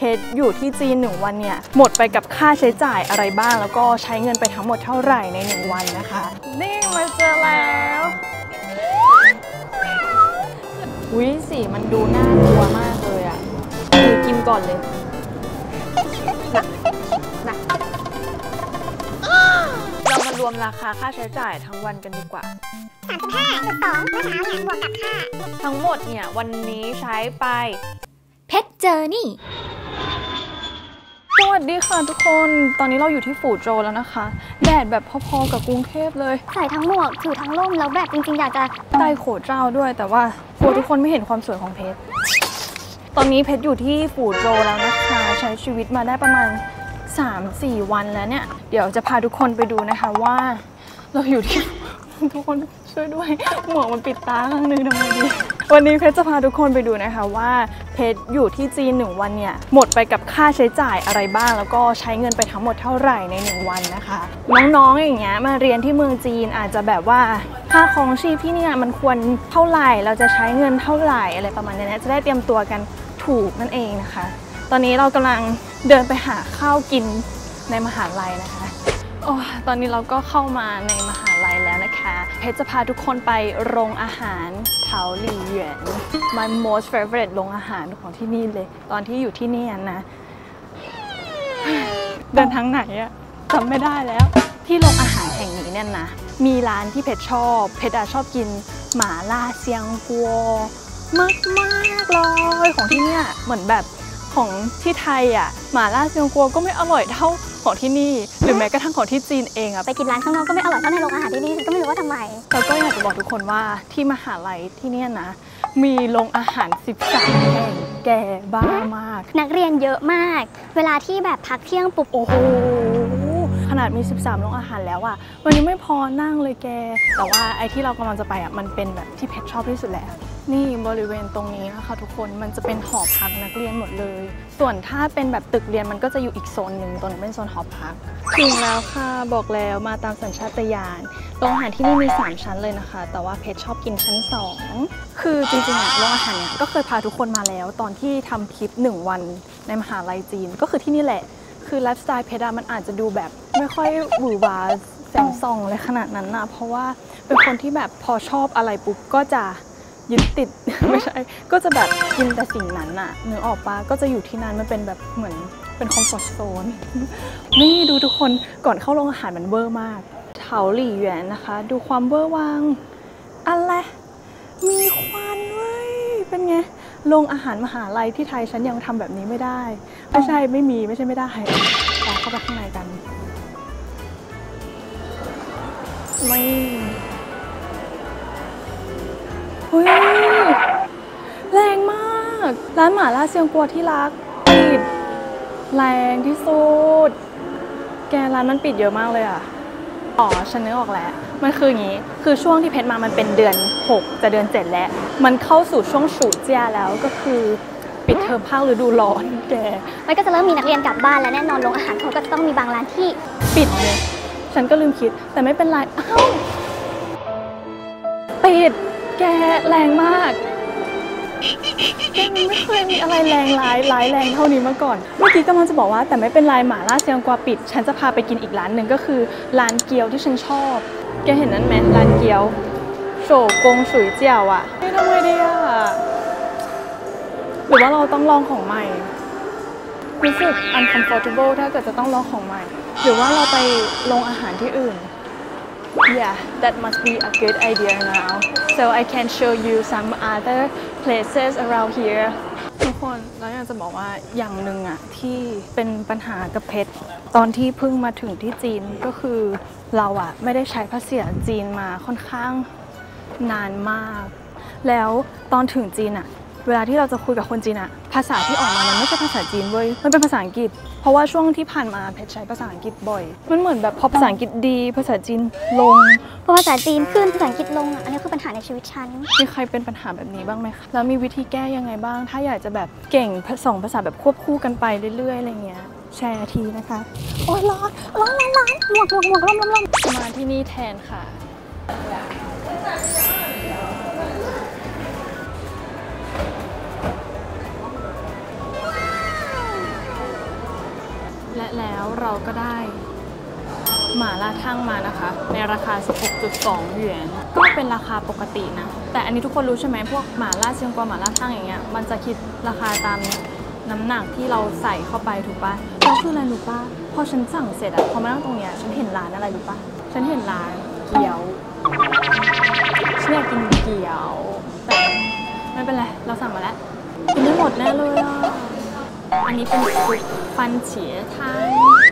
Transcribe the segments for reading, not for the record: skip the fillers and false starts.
ชรอยู่ที่จีน1 วันเนี่ยหมดไปกับค่าใช้จ่ายอะไรบ้างแล้วก็ใช้เงินไปทั้งหมดเท่าไหร่ใน1 วันนะคะนี่มาเจอแล้วอุ้ยสีมันดูน่ากลัวมากเลยอ่ะกินก่อนเลยนะเรามารวมราคาค่าใช้จ่ายทั้งวันกันดีกว่า 35.2เมื่อเช้าเนี่ยบวกกับค่าทั้งหมดเนี่ยวันนี้ใช้ไปเพชรเจอนี่สวัสดีค่ะทุกคนตอนนี้เราอยู่ที่ฝูโจวแล้วนะคะแดดแบบพอๆกับกรุงเทพเลยใส่ทั้งหมวกถือทั้งร่มแล้วแบบจริงๆอยากจะไต้โขเจ้าด้วยแต่ว่ากลัวทุกคนไม่เห็นความสวยของเพชรตอนนี้เพชรอยู่ที่ฝูโจวแล้วนะคะใช้ชีวิตมาได้ประมาณ 3-4 วันแล้วเนี่ยเดี๋ยวจะพาทุกคนไปดูนะคะว่าเราอยู่ที่ทุกคนช่วยด้วยหมวกมันปิดตาข้างนึงทำไงดีวันนี้เพชรจะพาทุกคนไปดูนะคะว่าเพชรอยู่ที่จีน1 วันเนี่ยหมดไปกับค่าใช้จ่ายอะไรบ้างแล้วก็ใช้เงินไปทั้งหมดเท่าไหร่ใน1 วันนะคะน้องๆอย่างเงี้ยมาเรียนที่เมืองจีนอาจจะแบบว่าค่าครองชีพที่เนี่ยมันควรเท่าไหร่เราจะใช้เงินเท่าไหร่อะไรประมาณนี้จะได้เตรียมตัวกันถูกนั่นเองนะคะตอนนี้เรากำลังเดินไปหาข้าวกินในมหาลัยนะคะโอ้ตอนนี้เราก็เข้ามาในมหาลัยแล้วนะคะเพชรจะพาทุกคนไปโรงอาหารเถาหลี่เหวียน my most favorite โรงอาหารของที่นี่เลยตอนที่อยู่ที่นี่นะเดินทางไหนอะจำไม่ได้แล้วที่โรงอาหารแห่งนี้เนี่ยนะมีร้านที่เพชรชอบเพชรชอบกินหม่าล่าเซียงกัวมากเลยของที่เนี่ยเหมือนแบบของที่ไทยอ่ะหม่าล่าเซียงกัวก็ไม่อร่อยเท่าของที่นี่หรือแม้กระทั่งของที่จีนเองอะไปกินร้านข้างนอกก็ไม่อร่อยเท่าในโรงอาหารที่นี่ก็ไม่รู้ว่าทำไมแล้วก็อยากจะบอกทุกคนว่าที่มหาลัยที่นี่นะมีโรงอาหาร13 แห่งแก่บ้ามากนักเรียนเยอะมากเวลาที่แบบพักเที่ยงปุ๊บโอ้โหขนาดมี13 โรงอาหารแล้วอะมันยังไม่พอนั่งเลยแกแต่ว่าไอ้ที่เรากำลังจะไปอะมันเป็นแบบที่เพชรชอบที่สุดแล้วนี่บริเวณตรงนี้นะคะทุกคนมันจะเป็นหอพักนักเรียนหมดเลยส่วนถ้าเป็นแบบตึกเรียนมันก็จะอยู่อีกโซนหนึ่งตรงนั้นเป็นโซนหอพักถึงแล้วค่ะบอกแล้วมาตามสัญชาตญาณโรงอาหารที่นี่มี3 ชั้นเลยนะคะแต่ว่าเพชรชอบกินชั้น2คือจริงๆอะโรงอาหารเนี่ยก็เคยพาทุกคนมาแล้วตอนที่ทำทริป1 วันในมหาลัยจีนก็คือที่นี่แหละคือไลฟ์สไตล์เพชรมันอาจจะดูแบบไม่ค่อยหวือหวาแสงส่องเลยขนาดนั้นนะเพราะว่าเป็นคนที่แบบพอชอบอะไรปุ๊บก็จะยึดติดไม่ใช่ก็จะแบบกินแต่สิ่งนั้นน่ะนึกออกปะก็จะอยู่ที่นั้นมันเป็นแบบเหมือนเป็นคอมฟอร์ตโซนนี่ดูทุกคนก่อนเข้าโรงอาหารมันเวอร์มากเถาหลี่เหวียนนะคะดูความเวอร์วังอะไรมีควันเว้ยเป็นไงโรงอาหารมหาลัยที่ไทยฉันยังทำแบบนี้ไม่ได้ไม่ใช่ไม่มีไม่ใช่ไม่ได้แต่เข้าไปข้างในกันไม่เฮ้ยแรงมากร้านหม่าล่าเซียงกัวที่รักปิดแรงที่สุดแกร้านมันปิดเยอะมากเลยอ่ะอ๋อฉันนึกออกแล้วมันคืออย่างนี้คือช่วงที่เพชรมามันเป็นเดือน6จะเดือน7แล้วมันเข้าสู่ช่วงฉู่เจี้ยแล้วก็คือปิดเทอมภาคฤดูร้อนแกมันก็จะเริ่มมีนักเรียนกลับบ้านแล้วแน่นอนโรงอาหารเขาก็จะต้องมีบางร้านที่ปิดเลยฉันก็ลืมคิดแต่ไม่เป็นไรอ้าวปิดแกแรงมากแกมันไม่เคยมีอะไรแรงร้ายแรงเท่านี้มาก่อนเมื่อกี้กำลังจะบอกว่าแต่ไม่เป็นไรหม่าล่าเซียงกัวปิดฉันจะพาไปกินอีกร้านหนึ่งก็คือร้านเกี๊ยวที่ฉันชอบแกเห็นนั้นไหมร้านเกี๊ยวโฉกงฉุยเจียวอ่ะไม่ทำไงดีอ่ะหรือว่าเราต้องลองของใหม่รู้สึก uncomfortable ถ้าเกิดจะต้องลองของใหม่หรือว่าเราไปลงอาหารที่อื่นYeah, that must be a good idea now. So I can show you some other places around here. ทุกคนแล้วอยากจะบอกว่าอย่างหนึ่งอะที่เป็นปัญหากับเพชรตอนที่เพิ่งมาถึงที่จีนก็คือเราอะไม่ได้ใช้ภาษาจีนมาค่อนข้างนานมากแล้วตอนถึงจีนอะเวลาที่เราจะคุยกับคนจีนอะภาษาที่ออกมามันไม่ใช่ภาษาจีนเว้ยมันเป็นภาษาอังกฤษเพราะว่าช่วงที่ผ่านมาเพชรใช้ภาษาอังกฤษบ่อยมันเหมือนแบบพอภาษาอังกฤษดีภาษาจีนลงพอภาษาจีนขึ้นภาษาอังกฤษลงอันนี้คือปัญหาในชีวิตฉันมีใครเป็นปัญหาแบบนี้บ้างไหมคะแล้วมีวิธีแก้ยังไงบ้างถ้าอยากจะแบบเก่ง2 ภาษาแบบควบคู่กันไปเรื่อยๆอะไรเงี้ยแชร์ทีนะคะโอ้ยร้อนหมวกล่มมาที่นี่แทนค่ะและแล้วเราก็ได้หม่าล่าทั่งมานะคะในราคา 16.2 หยวนก็เป็นราคาปกตินะแต่อันนี้ทุกคนรู้ใช่ไหมพวกหม่าล่าเชียงกวางหม่าล่าทั่งอย่างเงี้ยมันจะคิดราคาตามน้ำหนักที่เราใส่เข้าไปถูกปะแล้วคืออะไรรู้ปะพอฉันสั่งเสร็จอะพอมานั่งตรงเนี้ยฉันเห็นร้านอะไรรู้ปะฉันเห็นร้านเกี๊ยวฉันอยากกินเกี๊ยวแต่ไม่เป็นไรเราสั่งมาแล้วกินไม่หมดแน่เลยอ่ะอันนี้เป็นซุปฟันเฉียทาน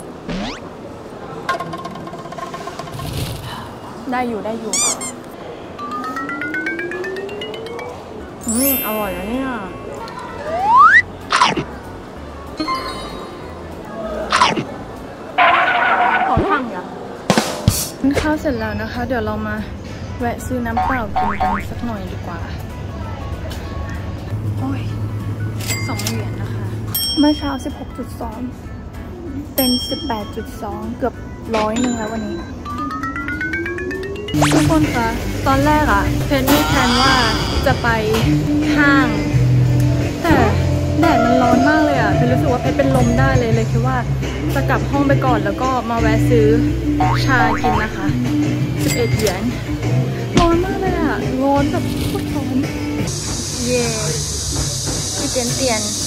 ได้อยู่อร่อยนะเนี่ยขอทางอ่ะกินข้าวเสร็จแล้วนะคะเดี๋ยวเรามาแวะซื้อน้ำเปล่ากินกันสักหน่อยดีกว่าโอ้ย2 เหรียญนะคะเมื่อเช้า 16.2 เป็น 18.2 เกือบ100แล้ววันนี้ทุกคนคะตอนแรกอะเพนมีแพลนว่าจะไปห้างแต่แดดมันร้อนมากเลยอะเพนรู้สึกว่าเพนเป็นลมได้เลยคิดว่าจะกลับห้องไปก่อนแล้วก็มาแวะซื้อชากินนะคะ11 เหรียญร้อนมากเลยอะร้อนแบบโคตรร้อนเย่一点点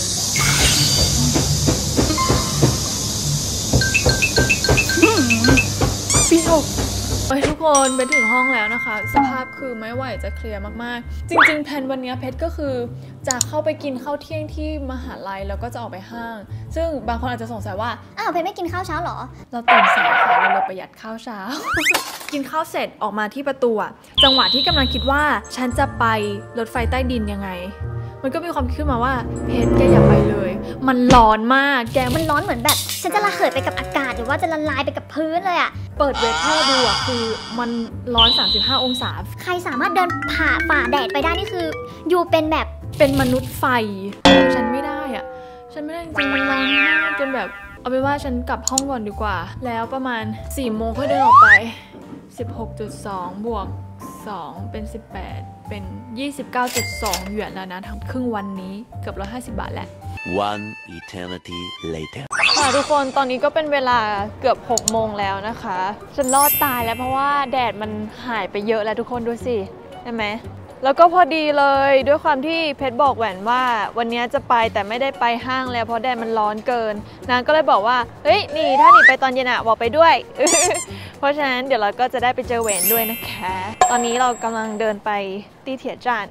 ปีอกเอ้ยทุกคนไปถึงห้องแล้วนะคะสภาพคือไม่ไหวจะเคลียร์มากๆจริงๆแผนวันนี้เพชรก็คือจะเข้าไปกินข้าวเที่ยงที่มหาลัยแล้วก็จะออกไปห้างซึ่งบางคนอาจจะสงสัยว่าอ้าวเพนไม่กินข้าวเช้าหรอเราตื่นสายค่ะเราเลยประหยัดข้าวเช้า กินข้าวเสร็จออกมาที่ประตูจังหวะที่กำลังคิดว่าฉันจะไปรถไฟใต้ดินยังไงมันก็มีความคิดขึ้นมาว่าเพชรแกอย่าไปเลยมันร้อนมากแกมันร้อนเหมือนแบบฉันจะระเหยไปกับอากาศหรือว่าจะละลายไปกับพื้นเลยอะเปิดเว็บแค่ดูคือมันร้อน35 องศาใครสามารถเดินฝ่าแดดไปได้นี่คืออยู่เป็นแบบเป็นมนุษย์ไฟฉันไม่ได้อะฉันไม่ได้จริงๆมันร้อนมากจนแบบเอาเป็นว่าฉันกลับห้องก่อนดีกว่าแล้วประมาณ4 โมงค่อยเดินออกไป 16.2 บวก2เป็น18เป็น 29.2 หยวนแล้วนะทั้งครึ่งวันนี้เกือบ150 บาทแหละ One eternity later ค่ะทุกคนตอนนี้ก็เป็นเวลาเกือบ6 โมงแล้วนะคะฉันรอดตายแล้วเพราะว่าแดดมันหายไปเยอะแล้วทุกคนดูสิใช่ไหมแล้วก็พอดีเลยด้วยความที่เพชรบอกแหวนว่าวันนี้จะไปแต่ไม่ได้ไปห้างแล้วเพราะแดดมันร้อนเกินนางก็เลยบอกว่าเฮ้ยนี่ถ้าหนีไปตอนเย็นอะบอกไปด้วย เพราะฉะนั้นเดี๋ยวเราก็จะได้ไปเจอแหวนด้วยนะคะตอนนี้เรากำลังเดินไปตีเถียจาน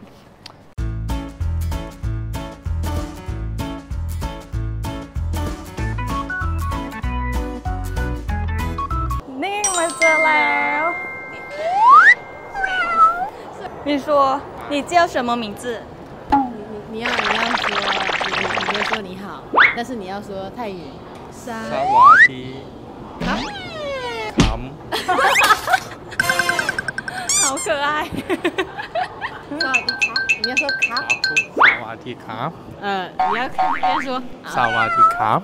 นี่มาเจอแล้ว你说你叫什么名字你要说你就说你好，但是你要说泰语。 สวัสดีครับ好可爱สวัสดีครับ你要说ครับสวัสดีครับ你要说สวัสดีครับ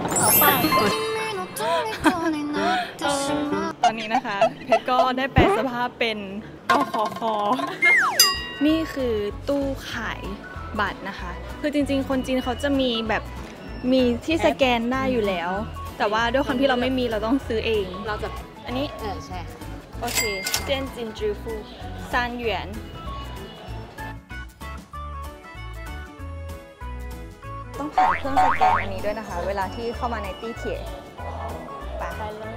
ตอนนี้นะคะเพชรก็ได้แปลสภาพเป็นกขคนี่คือตู้ขายบัตรนะคะคือจริงๆคนจีนเขาจะมีแบบมีที่สแกนได้อยู่แล้วแต่ว่าด้วยความที่เราไม่มีเราต้องซื้อเองเราจะอันนี้ใช่โอเคเจียนจินจือฟู3 หยวนต้องผ่านเครื่องสแกนอันนี้ด้วยนะคะเวลาที่เข้ามาในตี้เถียไปเลย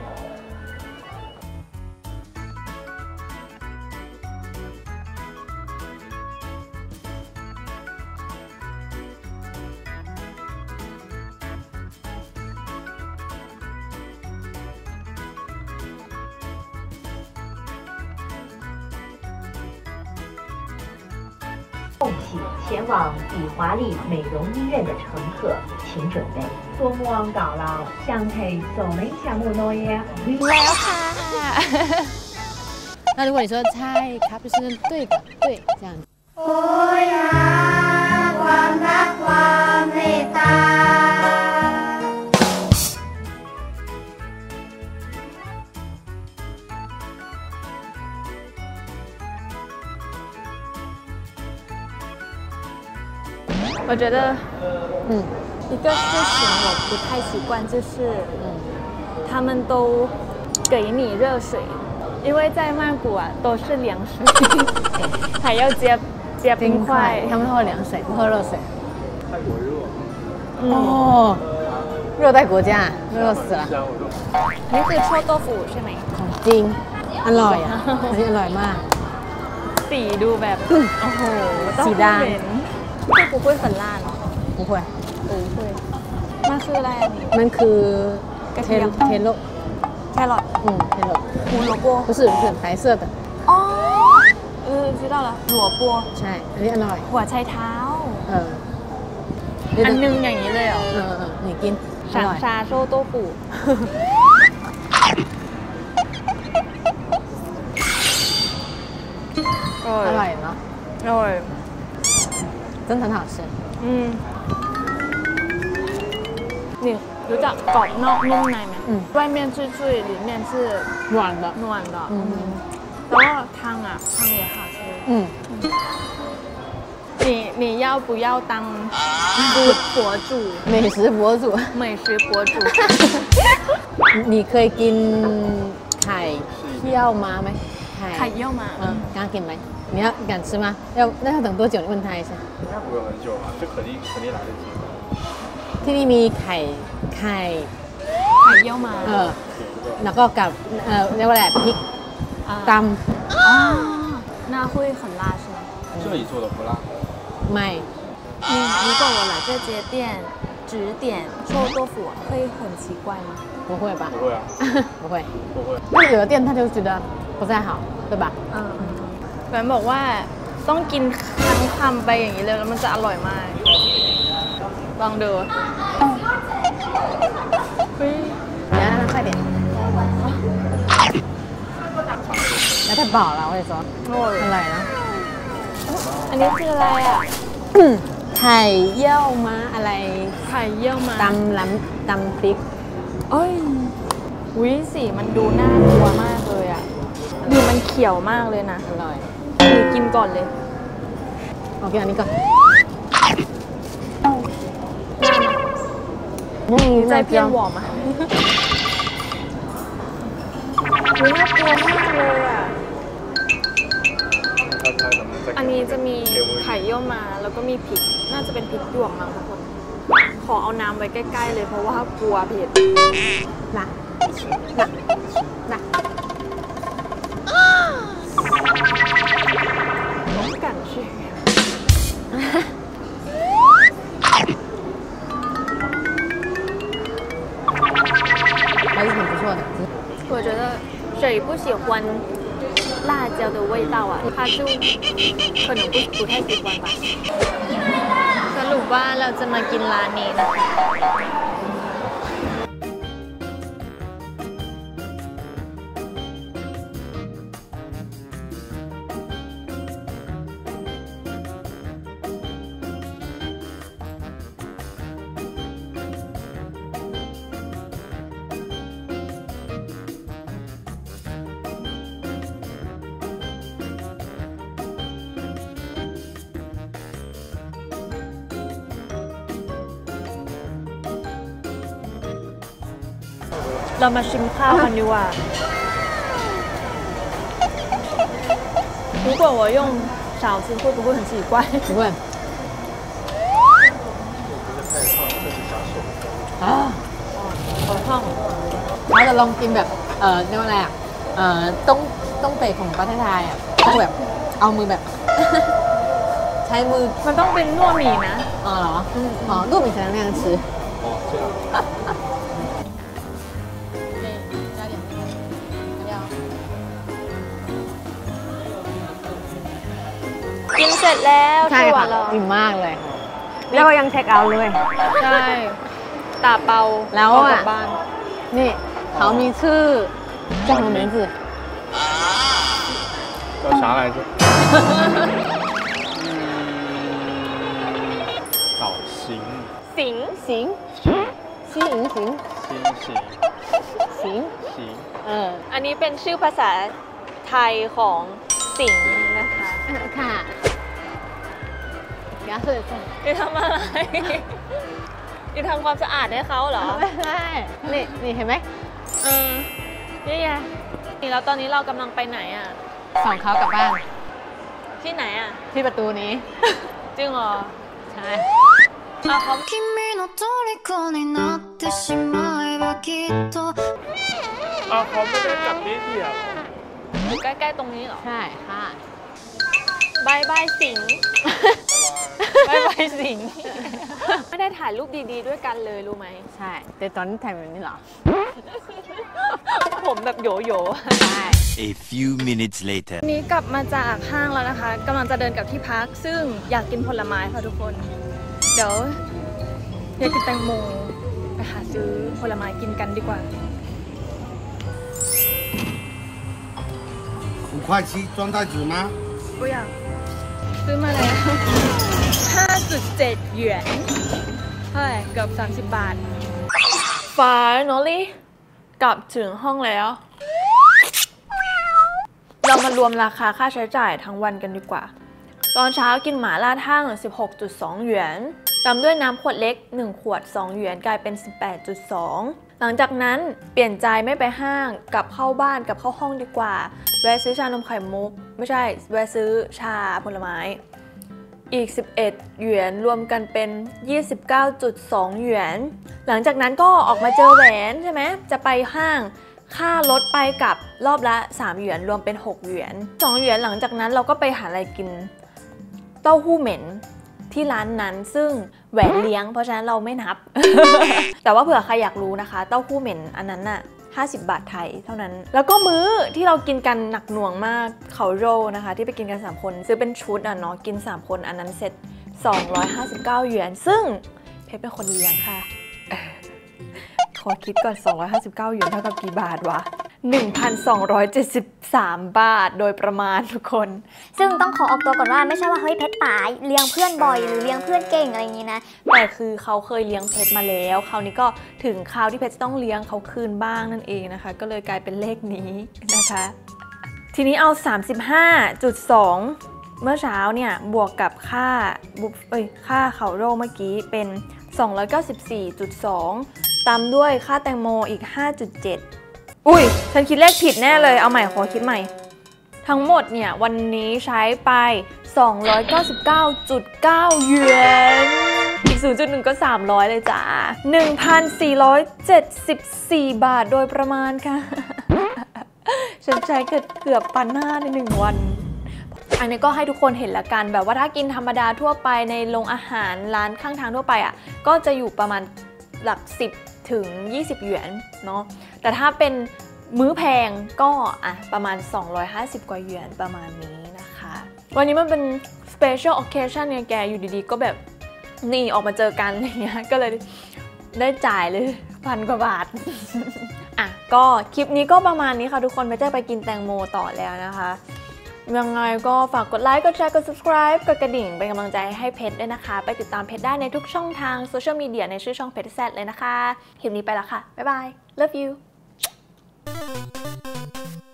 恭喜前往比华利美容医院的乘客，请准备。多么搞了，相配走没项目诺耶。 แล้วค่ะ那如果你说ใช่ครับ就是对的对这样โอ้ยความรักความเมตตา我觉得一个事情我不太习惯，就是他们都给你热水，因为在曼谷啊都是凉水，还要接冰块。 他们喝凉水，不喝热水。 泰国热。 哦，热带国家，热死了。 นี่คือโชโตฟุใช่ไหมของจริง อร่อยอ่ะอันนี้อร่อยมากสีดูแบบโอ้โหสีดำคือกูคุยสันล่าน不会มันคืออะไรอันนี้มันคือกระเทียมเทโลแครอทเทโล胡萝卜不是白色的哦知道了หัวปัวใช่ อันนี้อร่อยหัวไชเท้าอัอันนึงอย่างนี้เลยเหรอนี่กินอฉางร่อยชาโชโตฟุอร่อยเนาะอร่อย真的很好吃นี่รู้จักกรอบนอกนุ่มในไหม外面脆脆里面是软的暖的แล้วก็汤啊汤也好吃你要不要当博主美食博主美食博主你可以กินไข่เยี่ยวม้าไหมไข่เยี่ยวม้า刚กินไหม你要敢吃吗？那要等多久？你问他一下。 应该不会很久吧？这肯定来得及。 ที่นี่มีไข่ไข่เยี่ยวม้าแล้วก็กับเรียกว่าอะไรพริกตำ那会很辣是吗？ 这里做的不辣。 ไม่如果我来这间店只点臭豆腐会很奇怪吗？ 不会吧？ 不会啊。 不会。 不会。 那有的店他就觉得不太好，对吧？ แฟนบอกว่าต้องกินทั้งคำไปอย่างนี้เลยแล้วมันจะอร่อยมากลองดู你要让他快点。那太饱了，我跟你说。อร่อยนะอันนี้คืออะไรอ่ะไข่เยี่ยวม้าอะไรไข่เยี่ยวม้าตำพริกวิสีมันดูน่ากลัวมากเลยอ่ะดูมันเขียวมากเลยนะอร่อยหรือกินก่อนเลยเอากินอันนี้ก่อนใจเพี้ยนหวอมอ่ะดูน่ากลัวมากเลยอ่ะอันนี้จะมีไข่เยี่ยวม้าแล้วก็มีพริกน่าจะเป็นพริกหยวกมั้งทุกคนขอเอาน้ำไว้ใกล้ๆเลยเพราะว่ากลัวเผ็ดนะ我感觉还是很不错的。 我觉得谁不喜欢辣椒的味道啊他就可能不太喜欢吧สรุปว่าเราจะมากินร้านนี้นะคะเรามาชิมข้าวกันดีกว่า如果我用勺子会不会很奇怪不会好烫เราจะลองกินแบบเรียกว่าอะไรต้องเตะของประเทศไทยอ่ะต้องแบบเอามือแบบใช้มือมันต้องเป็น糯米นะอ๋อเหรออ๋อ糯米才能那样吃กินเสร็จแล้วใช่ค่ะอิ่มมากเลยแล้วก็ยังเช็คเอาท์เลยใช่ตาเปาแล้วอ่ะบ้านนี่เขามีชื่อ叫什么名字叫啥来着找行สิง行行อันนี้เป็นชื่อภาษาไทยของสิงนะคะค่ะอย่าเสือกจะทำอะไรอยู่ทำความสะอาดให้เขาเหรอไม่ใช่นี่เห็นไหมนี่ไงนี่แล้วตอนนี้เรากำลังไปไหนอ่ะส่งเขากลับบ้านที่ไหนอ่ะที่ประตูนี้จริงเหรอใช่เขา君の虜になってしまえばきっと啊，เขาไม่ได้กลับนี่เดียวอยู่ใกล้ๆตรงนี้เหรอใช่ค่ะบายบายสิงบายบายสิงไม่ได้ถ่ายรูปดีๆด้วยกันเลยรู้ไหมใช่ แต่ตอนนี้ถ่ายแบบนี้เหรอผมแบบโยโย่ใช่ A few minutes later. นี้กลับมาจากห้างแล้วนะคะกำลังจะเดินกลับที่พักซึ่งอยากกินผลไม้ค่ะทุกคน เดี๋ยวอยากกินแตงโมไปหาซื้อผลไม้กินกันดีกว่า 5块7装袋子吗？ กูอยากซื้อมาแล้ว 5.7 หยวนเท่าไหร่เกือบ30 บาท Finally กลับถึงห้องแล้ว เรามารวมราคาค่าใช้จ่ายทั้งวันกันดีกว่า ตอนเช้ากินหม่าล่าทั่ง 16.2 หยวนตามด้วยน้ำขวดเล็ก 1 ขวด 2 หยวนกลายเป็น 18.2 หลังจากนั้นเปลี่ยนใจไม่ไปห้างกลับเข้าบ้านกลับเข้าห้องดีกว่า แวะซื้อชานมไข่มุก ไม่ใช่ แวะซื้อชาผลไม้อีก 11 หยวนรวมกันเป็น 29.2 หยวนหลังจากนั้นก็ออกมาเจอแหวนใช่ไหมจะไปห้างค่ารถไปกลับรอบละ 3 หยวนรวมเป็น 6 หยวน2 หยวนหลังจากนั้นเราก็ไปหาอะไรกินเต้าหู้เหม็นที่ร้านนั้นซึ่งแหวนเลี้ยงเพราะฉะนั้นเราไม่นับ แต่ว่าเผื่อใครอยากรู้นะคะเต้าหู้เหม็นอันนั้นน่ะ50 บาทไทยเท่านั้นแล้วก็มื้อที่เรากินกันหนักหน่วงมากเขาโรนะคะที่ไปกินกัน3 คนซื้อเป็นชุดอ่ะเนาะกิน3 คนอันนั้นเสร็จ259 หยวนซึ่งเพชรเป็นคนเลี้ยงค่ะ ขอคิดก่อน259 หยวนเท่ากับกี่บาทวะ 1,273 บาทโดยประมาณทุกคนซึ่งต้องขอออกตัวก่อนว่าไม่ใช่ว่าเฮ้ยเพชรป๋าเลี้ยงเพื่อนบ่อยหรือเลี้ยงเพื่อนเก่งอะไรอย่างนี้นะแต่คือเขาเคยเลี้ยงเพชรมาแล้วคราวนี้ก็ถึงคราวที่เพชรต้องเลี้ยงเขาคืนบ้างนั่นเองนะคะก็เลยกลายเป็นเลขนี้นะคะทีนี้เอา 35.2 เมื่อเช้าเนี่ยบวกกับค่าเขาโร่เมื่อกี้เป็น 294.2 ตามด้วยค่าแตงโมอีก 5.7 อุ้ยฉันคิดเลขผิดแน่เลยเอาใหม่ขอคิดใหม่ทั้งหมดเนี่ยวันนี้ใช้ไป 299.9 หยวนอีก 0.1 ก็ 300 เลยจ้า 1,474 บาทโดยประมาณค่ะ ฉันใช้เกือบปันหน้าใน1 วันอันนี้ก็ให้ทุกคนเห็นละกันแบบว่าถ้ากินธรรมดาทั่วไปในโรงอาหารร้านข้างทางทั่วไปอ่ะก็จะอยู่ประมาณหลัก10 ถึง 20 หยวนเนาะแต่ถ้าเป็นมื้อแพงก็ประมาณ250 กว่าหยวนประมาณนี้นะคะวันนี้มันเป็น special occasion ไงแกอยู่ดีๆก็แบบนี่ออกมาเจอกันอะไรเงี้ยก็เลยได้จ่ายเลย1,000 กว่าบาท ก็คลิปนี้ก็ประมาณนี้ค่ะทุกคนไปจะไปกินแตงโมต่อแล้วนะคะยังไงก็ฝากกดไลค์กดแชร์กด subscribe กดกระดิ่งเป็นกำลังใจให้เพชรด้วยนะคะไปติดตามเพชรได้ในทุกช่องทางโซเชียลมีเดียในชื่อช่องเพชรแซดเลยนะคะคลิปนี้ไปแล้วค่ะบ๊ายบาย love you